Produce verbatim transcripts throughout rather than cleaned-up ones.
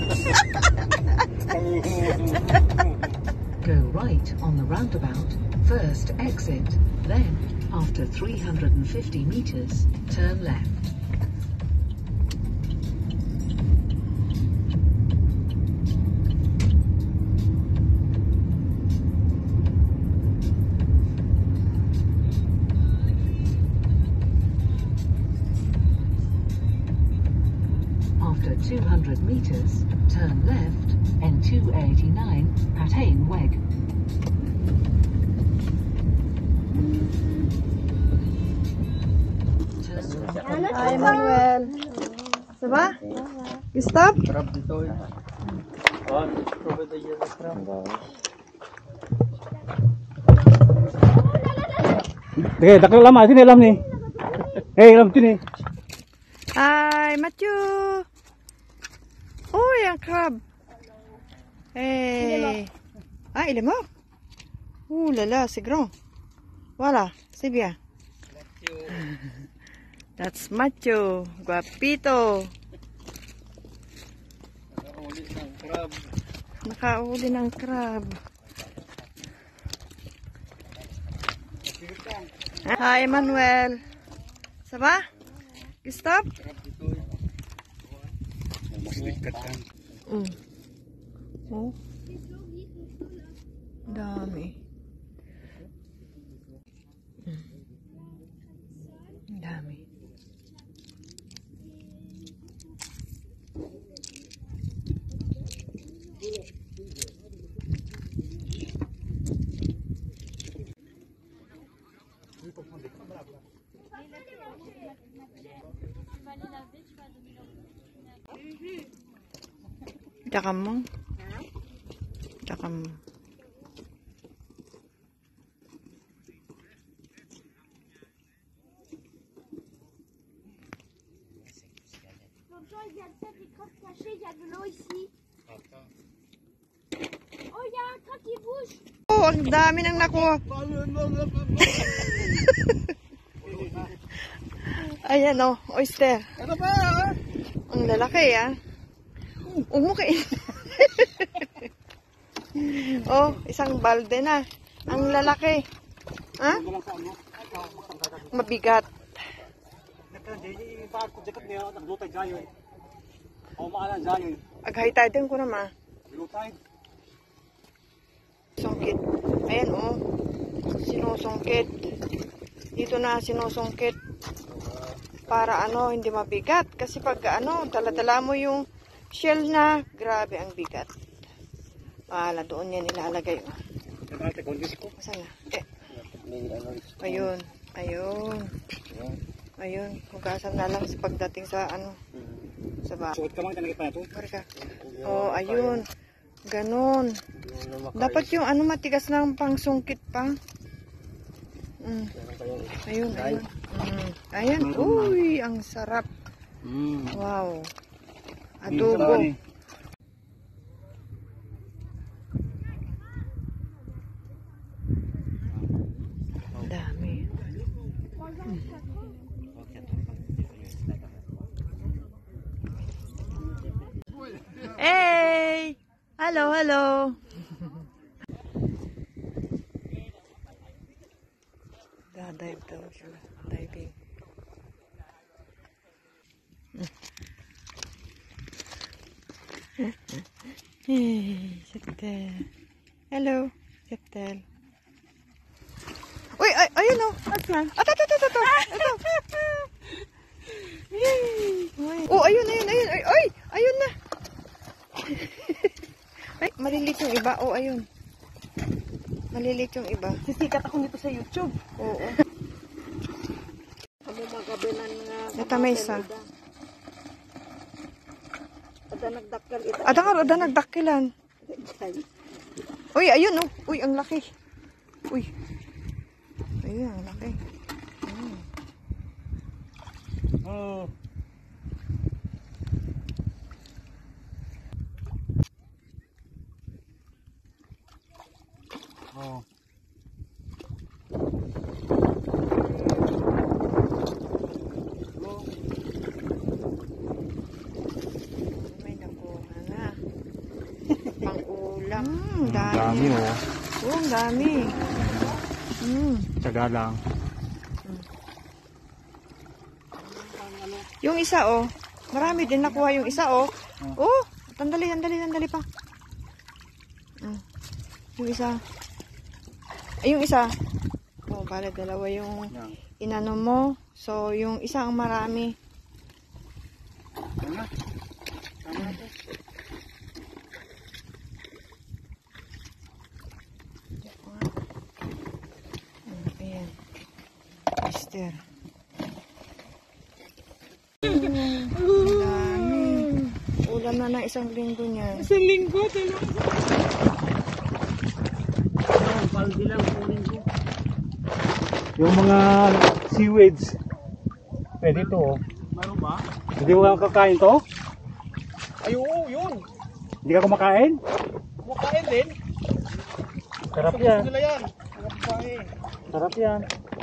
Go right on the roundabout, first exit, then, after three hundred fifty meters, turn left. After two hundred meters, turn left, N two eighty-nine, Patain Weg. Hi, Manuel. Ça va? You stop? Oke, tak lama sini lam nih. Hei, lam sini. Hi, Matthew. Oh, yung crab. Hey. Ah, il est mort? Ouh là là, c'est grand. Voilà, c'est bien. That's Matthew. Guapito. Nakauli ng crab. Hi, Emmanuel. Ça va? You stop? Mm. Oh. Dami. Mm. Dami. Tsaka mo. Tsaka mo. Il y a peut-être des crottes cachées, il y a de l'eau ici. Oh, il y a un croc qui bouge. Oh, ang dami nang nakuha. Ayan o, oh, oyster. Ang lalaki ah. Huwag mo kain. Oh, isang balde na. Ang lalaki. Ha? Mabigat. Aghay tayo din ko naman. Sungkit. Ayan oh. Sinusungkit. Dito na sinusungkit. Para ano, hindi mabigat. Kasi pag ano, dala-dala mo yung shell na, grabe ang bigat. Wala, doon yan ilalagay. Saan na? Eh. Ayun. Ayun. Ayun. Hugasan na lang sa pagdating sa ano. Sa ba. Oh, ayun. Ganon. Dapat yung ano matigas lang pang sungkit pa. Mm. Ayun, ayun. Mm. Ayan. Uy, ang sarap. Wow. Adobo. Dami. Hey! Hello, hello. Dive daw siya. Diving. Hey, Septel. Hello, Septel. Uy, ay, ayun o. Ato, ato, ato, ato. Ito. Oh, ayun, ayun, ayun. Ay, ay, ayun na. Ay, malilit yung iba. Oh, ayun. Malilit yung iba. Sisikat ako nito sa YouTube. Oo. Kamo magabilan nga. Ito may isa. Ada nagdakkel ito. Ada nga, ada nagdakilan. Uy, ayun oh. Uy, ang laki. Uy. Ayun, ang laki. Hmm. Oh. Oh. May nakuha na. Hmm, dami. Dami oh. Oo, ang dami. Hmm. Tsaga lang. Yung isa oh, marami din nakuha yung isa oh. Oh, tandali, tandali, tandali pa. Hmm. Yung isa. Ay, yung isa. Oh, bale dalawa yung inano mo. So, yung isa ang marami. Tama. Tama na to. Ayan. Mister. Ang dami. Ulam na na isang linggo niya. Isang linggo, talaga. Paldi lang kunin ko. Yung mga seaweeds. Pwede to oh. Meron ba? Hindi mo kakain to? Ay, oo, yun. Hindi ka kumakain? Kumakain din. Sarap yan. Nila yan. Sarap pa eh. Sarap yan.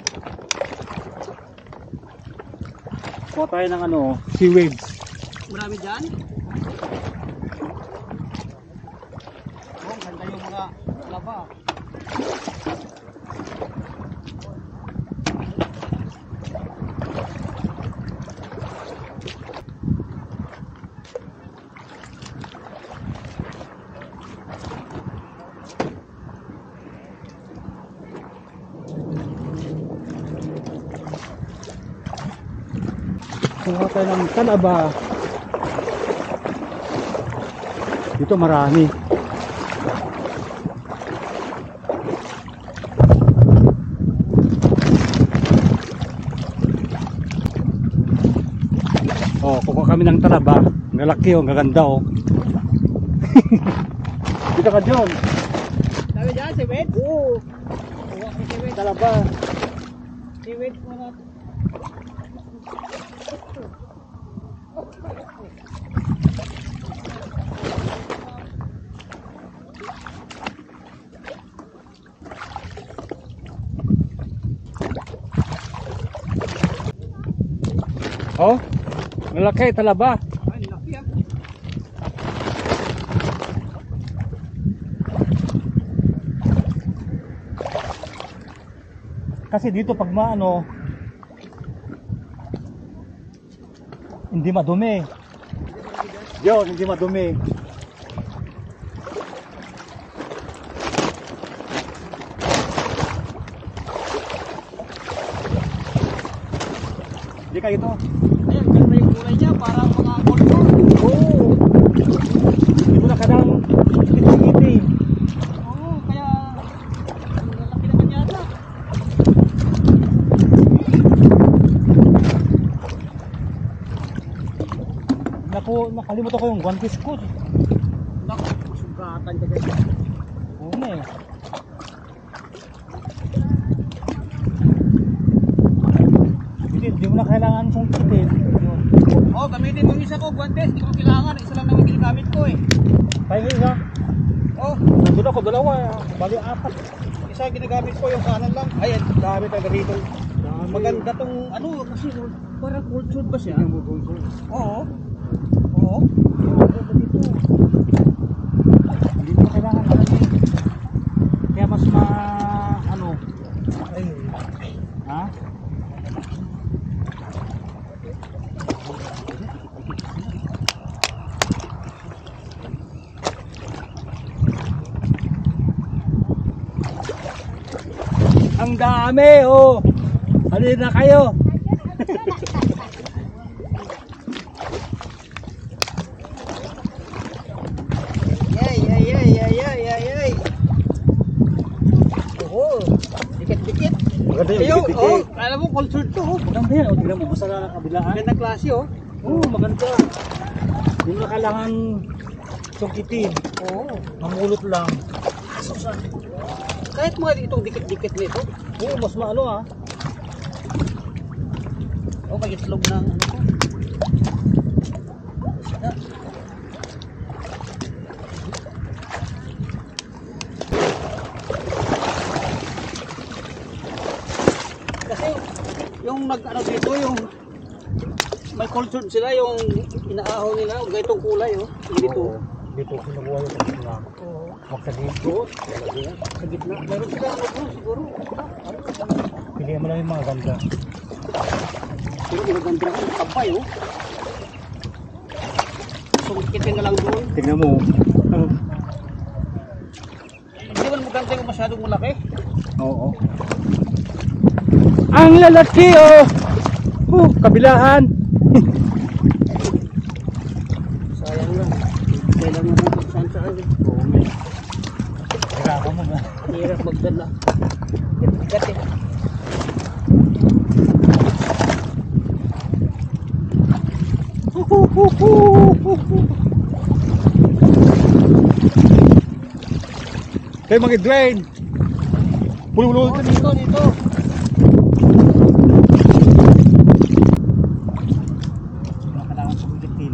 Kuha tayo ng ano, seaweeds. Marami dyan. Oh, ganda yung mga laba. Kuha tayo ng talaba. Dito marami. Oh, kukuha kami ng talaba. Ang lalaki oh, ang gaganda oh. Dito ka John. Sabi dyan, si Wed? Oo. Kuha ko si Wed. Talaba. Si Wed mo na. Oh, malaki talaba. Ay, laki ah. Kasi dito pag maano hindi madumi. Yun, hindi madumi. Hindi ka ito. Ayan, ganda yung kulay niya. Parang mga kolor. Oo. Hindi mo na kadang iting-iting. Oo, kaya ang lalaki naman yata. Naku, nakalimutan ko yung one piece ko. Naku, masugatan ka guys. Oo na eh. Hindi, hindi mo na kailangan sungkitin. Yun. Oh, gamitin mo yung isa ko, guantes. Hindi ko kailangan. Isa lang naman ginagamit ko eh. Tayo isa. Oh, Nandun ako dalawa. Bali apat. isa ginagamit ko yung kanan lang. Ayan, dami talaga dito. Maganda tong ano kasi parang cultured ba siya? Oo. Oo. Hindi mo kailangan ano eh. Kaya mas ma ano. Ay. Ha? Ang dami oh. Halina na kayo. Yay, yay, yay, yay, yay, yay, yay. Oo. Dikit-dikit. Maganda yung Ayun, dikit-dikit. oh, alam mo cultured to. Oh. Maganda yan. O, tignan mo. Basta na kabilaan. Magandang klase oh. Oo, maganda. Hindi mo na kailangan sungkitin. Oo. Mamulot lang. Kahit mga itong dikit-dikit nito. Oo, mas maano ah. Oh, may itlog ng ano ko. Isda. Kasi yung nag ano dito yung may culture sila yung inaahaw nila ganitong kulay oh. Dito. dito kinukuha yung sa gitna. Oo. Huwag sa dito. Sa gitna. Meron sila ano bro, siguro. Pilihan mo lang yung mga ganda. Pero ginaganda ko, kabay oh. Sungkitin na lang doon. Tingnan mo. Hindi man maganda yung masyadong malaki. Oo. Ang lalaki oh! Oh, kabilaan. Sayang lang. Kailan mo kung saan saan eh. Oo, may Hirapan mo ba? hirap magdala. Gat eh. Kayo mga Dwayne. Pulo-pulo. Oh, dito, dito. Nakalawan sa bitin.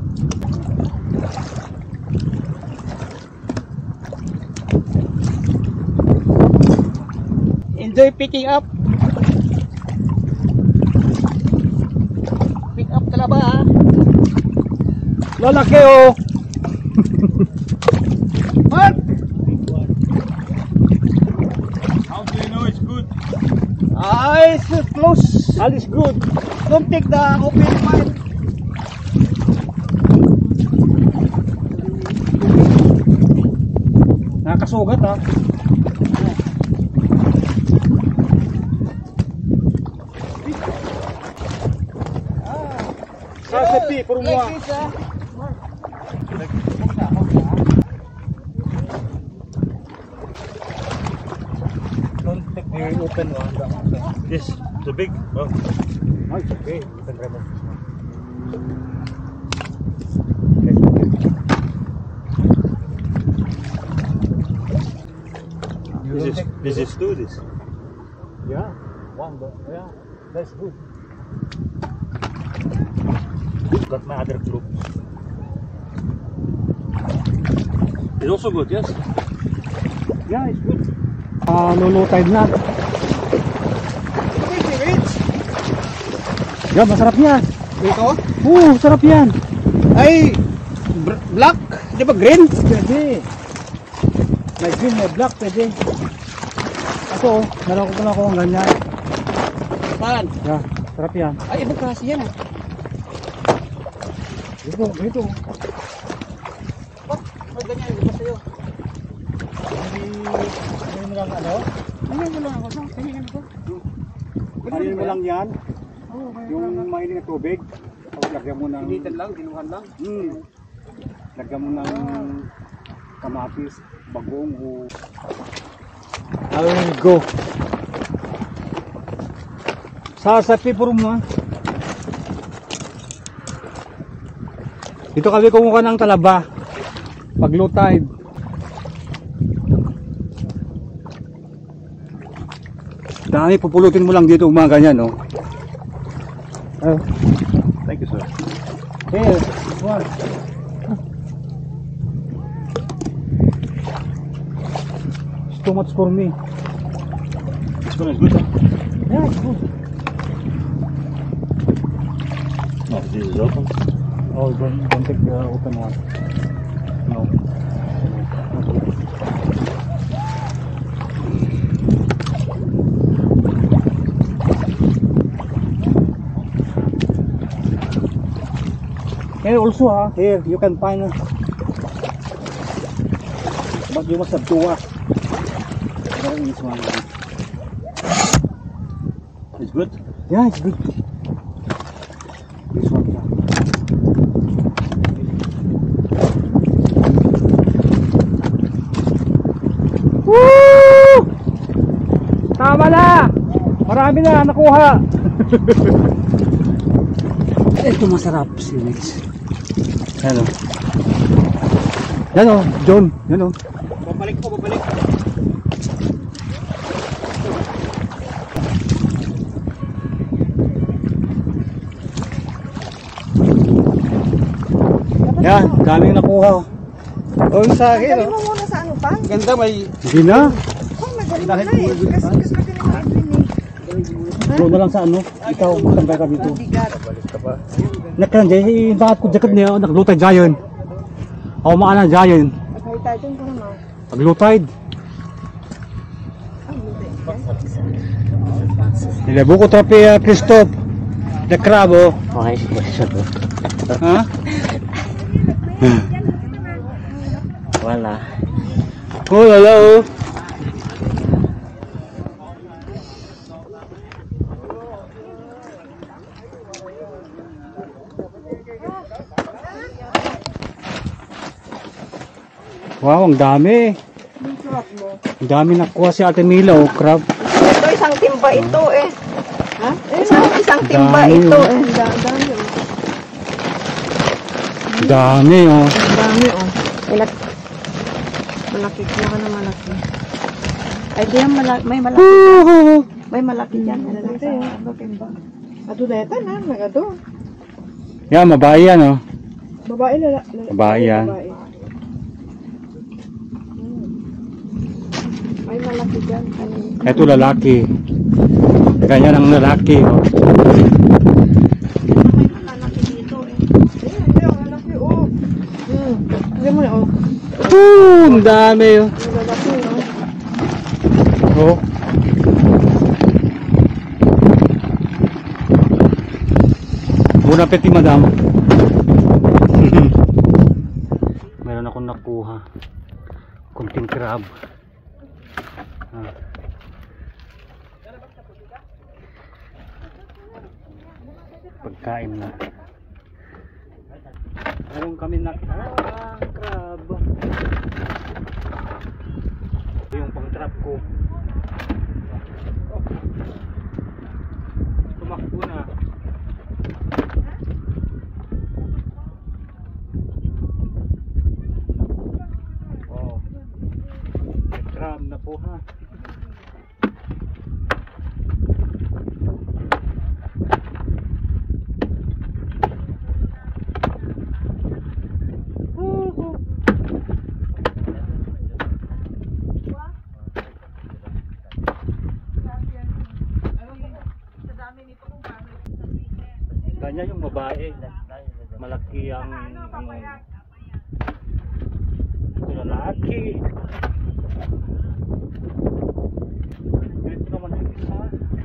Enjoy picking up. Pick up talaba ha. Lalaki oh! Mark! How do you know it's good? Ah, it's close. All is good. Don't take the open part. Nakakasugat ha. Sasapi, puro mo. Like this ah. Don't take the open one. Yes, too big. Oh, no, it's okay. You can remove this one. This is this is two. This. Yeah, one. But yeah, that's good. Got my other group. It's also good, yes. Yeah, it's good. Ah, uh, low tide na. Yeah, masarap yan. Dito? Oo, sarap yan. Ay, br- black. Di ba green? Pwede. May green, may black, pwede. Ako, meron ko na ako ng ganyan. Saan? Yeah, sarap yan. Ay, ibang klase yan ah. Dito, dito. Bak, may ganyan. Di ba sa'yo? Hindi mo lang ano? Ano mo lang ako? Tingin ko. Kanin mo lang yan. Yung mainit na tubig. Tapos lagyan mo ng... Initan lang, dinuhan lang. Hmm. Lagyan mo ng kamatis, bagong o... I will go. Sasapi puro mo. Dito kami kumuha ng talaba. Pag low tide. Dami, pupulutin mo lang dito mga ganyan, no? Oh. Thank you, sir. Here, one. It's too much for me. This one is good, huh? Yeah, it's good. No, this is open. Oh, don't, don't take the open one. No. Here also ah, here you can find uh, but you must have two ah. There is one. It's good? Yeah, it's good. This one yeah. Woo! Tama na! Marami na nakuha! Ito masarap si Mix. Yan o. Yan o, John. Yan o. Babalik ko, babalik. Yan, daming nakuha. O yung sa akin Galing o. mo muna sa ano pa? Ganda, may... Hindi na. Oh, magaling mo na eh. Kasi kasi pati naman Edwin eh. Doon na lang sa ano. Ikaw, tanggal ka dito. Bigat. Nakran dyan, yung bakit ko jacket niya, naglutay dyan. Ako maana giant. Pagkay tayo dun ko naman. Pag low tide. Nilabo ko trape uh, Christoph. The crab oh. Okay, sige. Ha? Wala. Oh, lala oh. Wow, ang dami. Ang dami nakuha si Ate Mila oh, crab. Ito isang timba ito eh. Ha? Isang, isang timba Dami, ito oh. eh. Da- Dami oh. Ang dami oh. Ang dami oh. Ilat. Malaki. Kuha ka na malaki. Ay, diyan malaki. May malaki. May malaki dyan. Malaki oh. Ato na ito na. Nagado. Yan, mabae yan oh. Babae lala. Babae yan. Babae. Hmm. May malaki dyan. Ano? Ito lalaki. Ganyan ang lalaki oh. May malaki dito eh. Ayun, ayun, malaki oh. Hmm. Hindi mo na oh. Woo, ang dami oh. May malaki oh. Oh. Bon appetit, madam. Meron akong nakuha. Kunting crab. Ah. Pagkain na. Meron kami nakuha crab. Ito yung pang-trap ko. Tumakbo na. Oh. Crab na po ha. Ganyan yung babae. Malaki ang ano. Ito lalaki. Ito naman yung isa.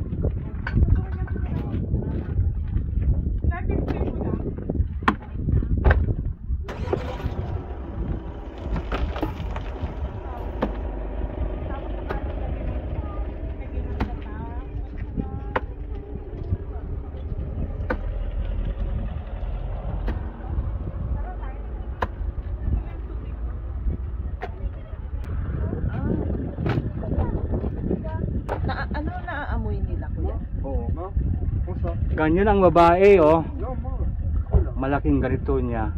Na, ano naaamoy nila kuya? Oo nga. Ganyan ang babae oh. Malaking ganito niya.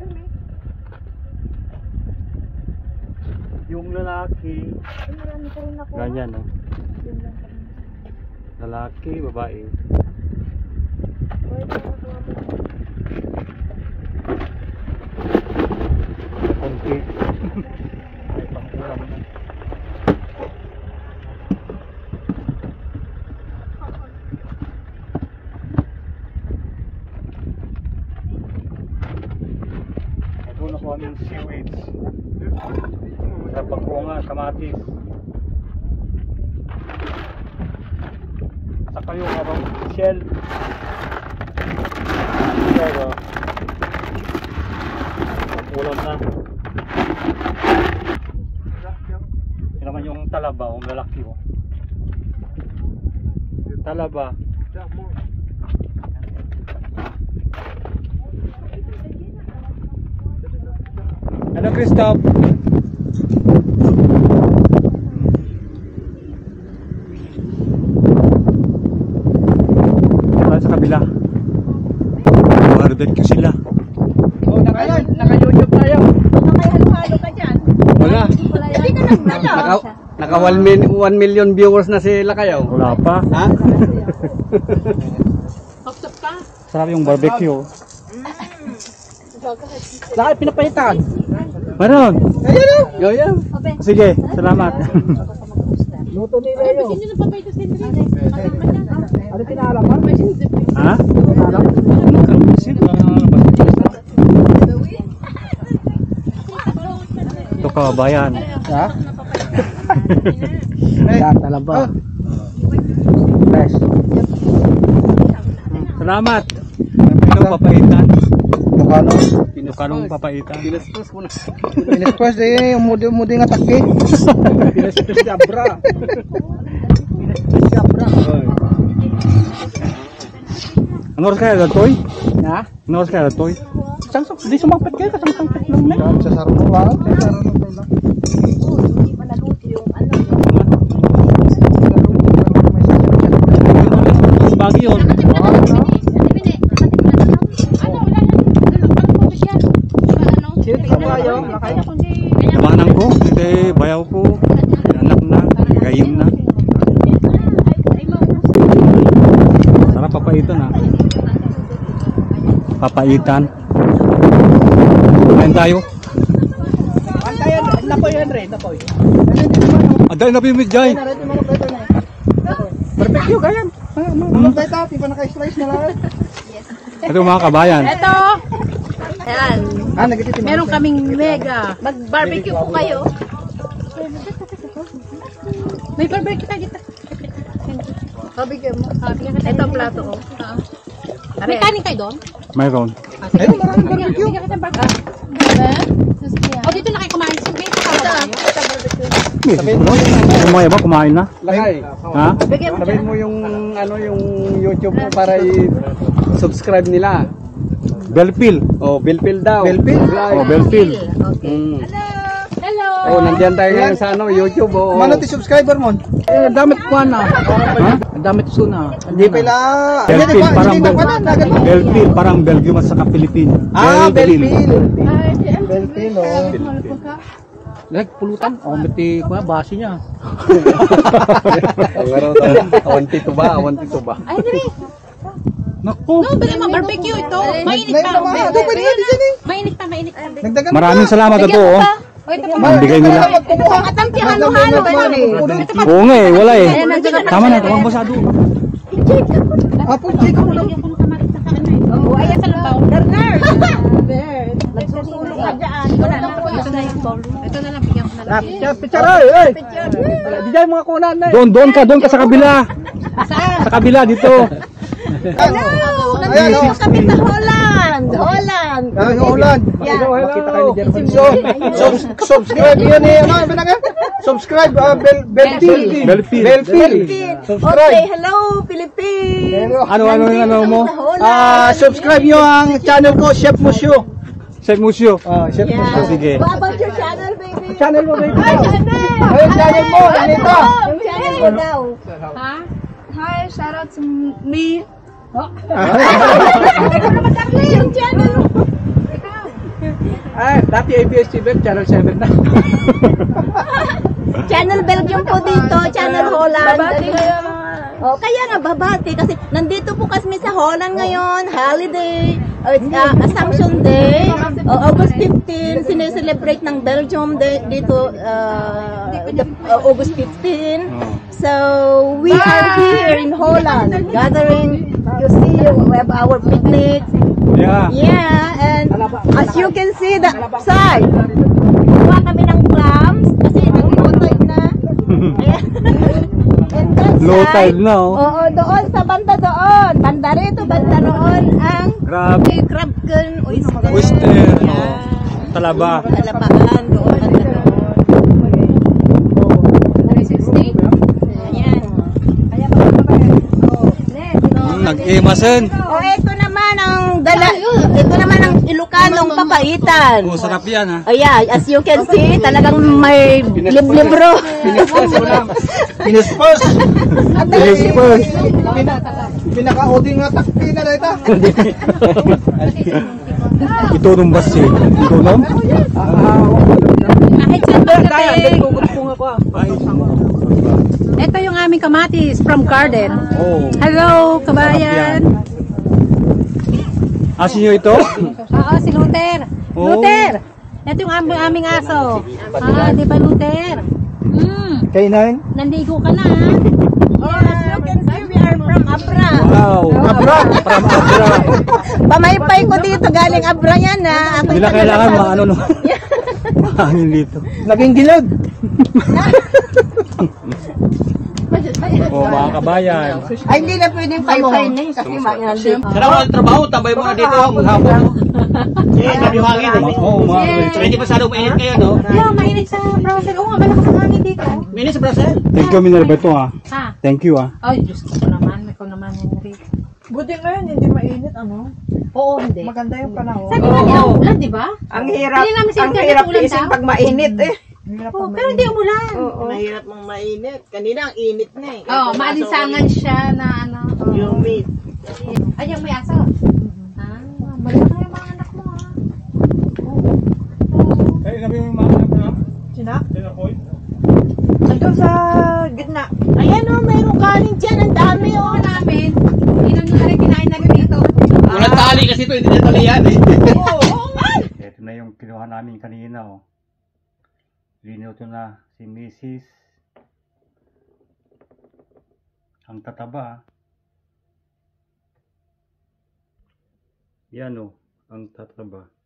Yung lalaki. Marami ko rin ako. Ganyan oh. Lalaki, babae. Konti. Ay, pangkulang na. Ito na po aming seaweeds. Sa pagkunga, kamatis. Saka yung abang shell. Shell oh. Ulam na. Yun naman yung talaba, yung lalaki oh. Talaba. Ano, Christoph? Para sa kabila. Barbecue sila. Oh, naka, naka-YouTube tayo. Nakahalo-halo ka dyan. Wala. Hindi ka nagdala. Naka, naka one million viewers na sila kayo. Wala pa. Ha? Hoktop ka. Sarap yung barbecue. Saan pinapahitan? Meron. Yo, yo. Sige, salamat. Luto nila yun. Sino na pa kayo sa Sindri? Ano tinaalam mo? Ha? kabayan. Ha? Yan, talaba. Best. Salamat. Pinong papaitan. Mukano? Pinong papaitan. Pinaspos mo na. Pinaspos eh, umudi-umudi nga taki. Pinaspos si Abra. Pinaspos si Abra. Ano oras kaya datoy? Ha? Ano oras kaya datoy? Sangsok, di sumampit kayo, kasangsangpit lang na. Sa sarunong lang. Sa sarunong lang. Bagi yun. Kamanang ko, hindi bayaw ko. Anak na, gayim na. Sarap papaitan ha. Papaitan. Kain tayo. Antayan, napoy yan rin, napoy. Aday na bimig jay. Perfect yun, ganyan. Mga tayo tayo, pa naka-slice na lang. Ito mga kabayan. Ito. Ayan. Ah, nagititim. Meron kaming mega. Mag-barbecue po kayo. May barbecue tayo dito. Barbecue mo. Ito ang plato ko. May kanin kayo doon? Mayroon. Ayun, maraming barbecue. Bigyan kita ng barbecue. O dito na kayo kumain. Sabi ito tayo. Yung mga iba kumain na. Lakay. Ha? Sabihin mo yung ano yung YouTube mo para i-subscribe nila. Belpil. Oh, Belpil daw. Belpil? Oh, Belpil. Mm. Hello. Oh, nandiyan tayo ngayon sa ano, YouTube. Oh. Mano ti subscriber mo? Eh, damit ko na. Ha? Damit ko na. Hindi pala. Belpil parang Bel Belpil parang Belgium at saka Pilipino. Ah, Belpil. Belpil, oh. Lag pulutan, oh mati ko na base niya. Meron tayo. Awan tito ba? Awan tito ba? Ay, dali. Naku. No, bali ma-barbecue ito. Mainit pa. Ito pwede yan, yan eh. Mainit pa, mainit pa. Nagdagan Maraming salamat ito oh. O, ito pa. Ang bigay nila. Katampi, halo-halo. Oo nga eh, wala eh. Tama na, tawag masyado. Apo, chika mo lang. Oh, ayan sa lupaw. Bernard. Nagsusulong ka dyan. Wala na. Ito na yung bowl. Ito na lang, bigyan ko na lang. Picture, picture, ay! Di dyan mga kunan na eh. Doon, doon ka, doon ka sa kabila. Sa kabila dito. Hello! Ayan, Nandito oh. kami sa Holland. Holland. Ah, Holland. Yeah. Makita kayo ni Jerman. So, subs- subscribe yan eh. Ano, ano ka? Subscribe, ah, Bel Belpil. Belpil. Belpil. Okay, Subscribe. hello Philippines. Ano, ano, yung ano mo? Ah, subscribe nyo ang channel ko, Chef Musyo. Chef Musyo. Ah, Chef Yeah. Musyo. Sige. What about your channel, baby? Channel mo, baby. Hi, channel. Ay, channel mo, Anita. Yung channel mo daw. Ha? Hi, shout out to me. Yung channel mo. Ah, dati A B S T V, channel seven na. Channel Belgium po dito, Channel Holland. Babati kayo. Oh, kaya nga babati kasi nandito po kami sa Holland ngayon, holiday, uh, uh, Assumption Day, uh, August fifteenth, sineselebrate ng Belgium Day dito, uh, the, uh, August fifteenth. So, we are here in Holland, gathering, you see, we have our picnic. Yeah. Yeah, and as you can see the side, kuha kami ng clams kasi nag-low tide na. Ayan. And that Low side, tide na oh. oo, doon sa banda doon. Banda rito, banda roon ang Crab. crab gun, oyster. Oyster. Yeah. Oh. Talaba. Talabaan doon, banda doon. Ayan. Hmm, nag-imasen. O, ito naman ang dala, ito naman ang Ilocanong papaitan. Oh, sarap yan ha. Ayan, as you can see, talagang may lib-libro. Pinispos mo lang. Pinispos. Pinispos. Pinaka-oding nga takpi na na ito. Ito nung basi. Ito nung? Kahit sa pagkating. Ito yung aming kamatis from garden. Oh. Hello, kabayan. Asin nyo ito? Oo, si Luther. Oh. Luther! Ito yung aming, aming aso. Ah, di ba Luther? Hmm, Kainin? nandigo ka na ha? Oh, as you can see, we are are from Abra. Wow! Abra! From Abra! Pamaypay ko dito, galing Abra yan na. Hindi na kailangan maano no. Mahangin dito. Naging gilid. Oh, mga kabayan. Ay, hindi na pwedeng paypay na yun kasi mainal dito. Sana wala trabaho, tambay mo na dito maghapon. Eh, sabi yung hangin. Oo, mga kabayan. Hindi pa masyadong mainit kayo, no? Yeah, mainit sa Brazil. Oo nga, malakas ang hangin dito. Mainit sa Brazil. Thank you, Minerva. Ito ha. Ha? Thank you ha. Ay, Diyos ko naman. Ikaw naman, Henry. Buti ngayon, hindi mainit, ano? Oo, hindi. Maganda yung panahon. Sabi nga niya, ulan, di ba? Ang hirap, Hindi namin ang sinasabi hirap ulan isip daw. pag mainit eh. Oo, pero hindi umulan. Oo. Mahirap mong mainit. Kanina ang init na eh. Oo, maalinsangan siya na ano. oo. Yung meat. Ay, yung may aso. Ah, balik na yung mga anak mo ha. Eh, sabi mo yung mga anak na? Sina? Sina Koy? Nandun sa gitna. Ayan o, mayroong kanin dyan. Ang dami o. Oo namin. Inom na rin, kinain na rin dito. Walang tali kasi ito, hindi na talian eh. Ito na yung kinuha namin kanina oh. Linuto na si Missus Ang tataba. Yan oh, ang tataba.